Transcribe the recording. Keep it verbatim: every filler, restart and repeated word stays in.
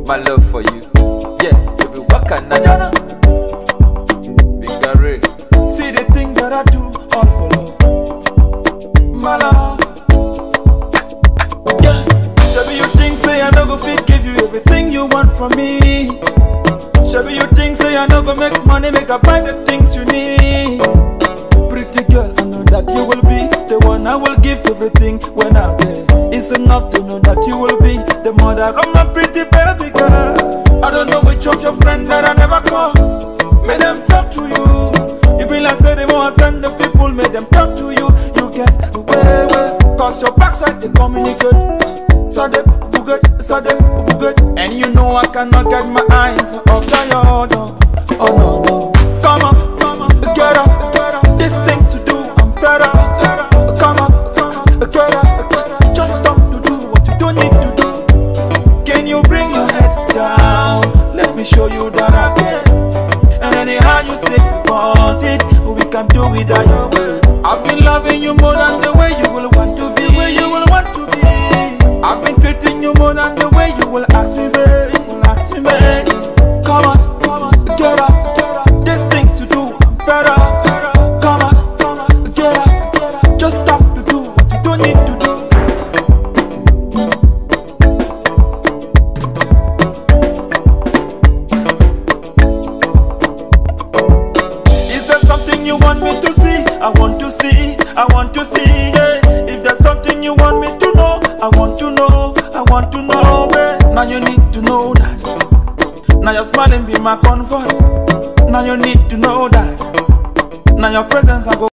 my love for you. Yeah, baby, what can I do? Big Gary. See the thing that I do, all for love. My love. Yeah. Shabby, you think say I no go fit give you everything you want from me. Shabby, you think say I no go make money, make up buy the things you need. Pretty girl, I know that you will be the one I will give everything when I'm there. It's enough to know that you will be the mother of my pretty baby girl. I don't know which of your friends that I never call. Make them talk to you. You be like say they want to send the people, make them talk to you. You get away, way. Cause your backside they communicate. So they good, so they good. And you know I cannot get my eyes off the your door. Oh no, no. Come on, come on, get up, get up. These things to do, I'm fed up. Come on, get up, get up. Just stop to do what you don't need to do. Can you bring your head down? Let me show you that I can. And anyhow you say you want it, we can do without your will. I've been loving you more than the way you will want to be. Way you will want to be. I've been treating you more than the way you will ask me, babe. Will ask me, babe. Come on, come on, get up, get up. These things you do, I'm fed up. Come on, come on, get up, get up. Just stop to do what you don't need to do. Is there something you want me to see? I want to see, I want to see, yeah. If there's something you want me to know, I want to know, I want to know, babe. Now you need to know that. Now your smiling be my comfort. Now you need to know that. Now your presence I go